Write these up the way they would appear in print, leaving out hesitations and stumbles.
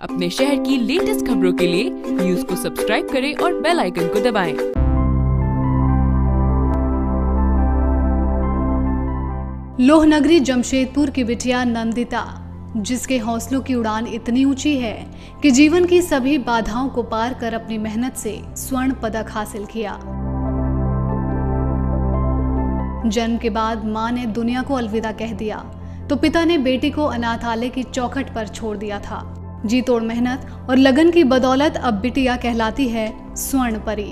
अपने शहर की लेटेस्ट खबरों के लिए न्यूज को सब्सक्राइब करें और बेल आइकन को दबाएं। लोहनगरी जमशेदपुर की बिटिया नंदिता, जिसके हौसलों की उड़ान इतनी ऊंची है कि जीवन की सभी बाधाओं को पार कर अपनी मेहनत से स्वर्ण पदक हासिल किया। जन्म के बाद मां ने दुनिया को अलविदा कह दिया तो पिता ने बेटी को अनाथालय की चौखट पर छोड़ दिया था। जी तोड़ मेहनत और लगन की बदौलत अब बिटिया कहलाती है स्वर्ण परी।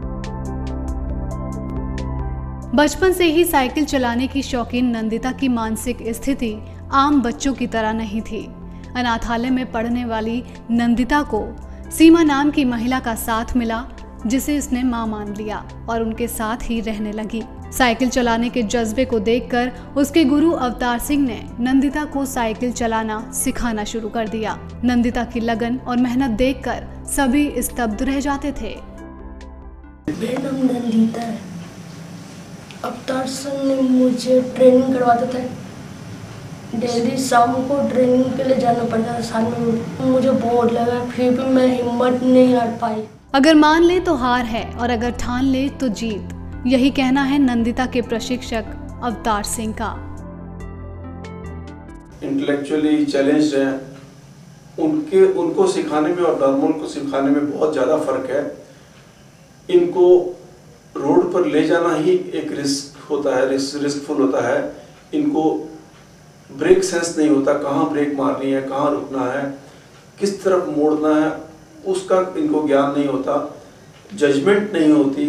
बचपन से ही साइकिल चलाने की शौकीन नंदिता की मानसिक स्थिति आम बच्चों की तरह नहीं थी। अनाथालय में पढ़ने वाली नंदिता को सीमा नाम की महिला का साथ मिला, जिसे इसने मां मान लिया और उनके साथ ही रहने लगी। साइकिल चलाने के जज्बे को देखकर उसके गुरु अवतार सिंह ने नंदिता को साइकिल चलाना सिखाना शुरू कर दिया। नंदिता की लगन और मेहनत देखकर सभी स्तब्ध रह जाते थे। मेरा नाम नंदिता है। अवतार सिंह ने मुझे ट्रेनिंग करवाता था। डेली शाम को ट्रेनिंग के लिए जाना पड़ता था। साल में मुझे बोर लगा, फिर भी मैं हिम्मत नहीं हार पाई। अगर मान ले तो हार है और अगर ठान ले तो जीत, यही कहना है नंदिता के प्रशिक्षक अवतार सिंह का। इंटेलेक्चुअली चैलेंज्ड हैं, उनको सिखाने में और नॉर्मल को सिखाने में बहुत ज़्यादा फर्क है। इनको रोड पर ले जाना ही एक रिस्क होता है, रिस्कफुल होता है। इनको ब्रेक सेंस नहीं होता, कहाँ ब्रेक मारनी है, कहाँ रुकना है, किस तरफ मोड़ना है, उसका इनको ज्ञान नहीं होता। जजमेंट नहीं होती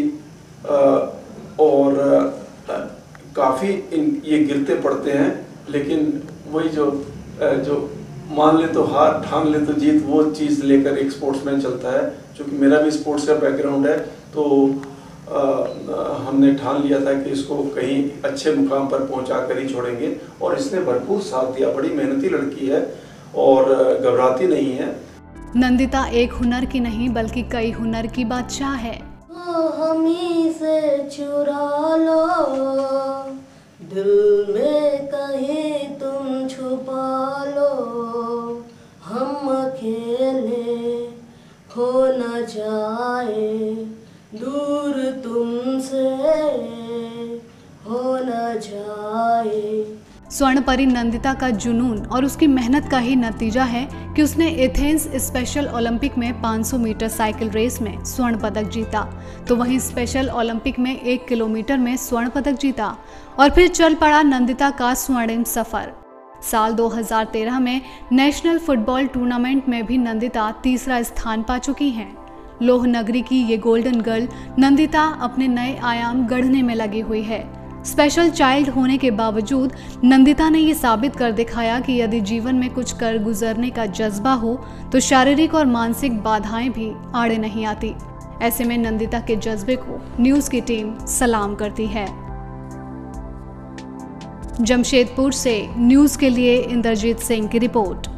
और काफ़ी ये गिरते पड़ते हैं। लेकिन वही जो मान ले तो हार, ठान ले तो जीत, वो चीज़ लेकर एक स्पोर्ट्समैन चलता है। क्योंकि मेरा भी स्पोर्ट्स का बैकग्राउंड है, तो हमने ठान लिया था कि इसको कहीं अच्छे मुकाम पर पहुंचा कर ही छोड़ेंगे और इसने भरपूर साथ दिया। बड़ी मेहनती लड़की है और घबराती नहीं है। नंदिता एक हुनर की नहीं बल्कि कई हुनर की बादशाह है। हमी से चुरा लो, दिल में कहीं तुम छुपा लो, हम अकेले हो न जाए, दूर तुमसे हो न जाए। स्वर्ण परी नंदिता का जुनून और उसकी मेहनत का ही नतीजा है कि उसने एथेंस स्पेशल ओलंपिक में 500 मीटर साइकिल रेस में स्वर्ण पदक जीता, तो वहीं स्पेशल ओलंपिक में 1 किलोमीटर में स्वर्ण पदक जीता और फिर चल पड़ा नंदिता का स्वर्णिम सफर। साल 2013 में नेशनल फुटबॉल टूर्नामेंट में भी नंदिता तीसरा स्थान पा चुकी हैं। लोहनगरी की ये गोल्डन गर्ल नंदिता अपने नए आयाम गढ़ने में लगी हुई है। स्पेशल चाइल्ड होने के बावजूद नंदिता ने ये साबित कर दिखाया कि यदि जीवन में कुछ कर गुजरने का जज्बा हो तो शारीरिक और मानसिक बाधाएं भी आड़े नहीं आती। ऐसे में नंदिता के जज्बे को न्यूज की टीम सलाम करती है। जमशेदपुर से न्यूज के लिए इंद्रजीत सिंह की रिपोर्ट।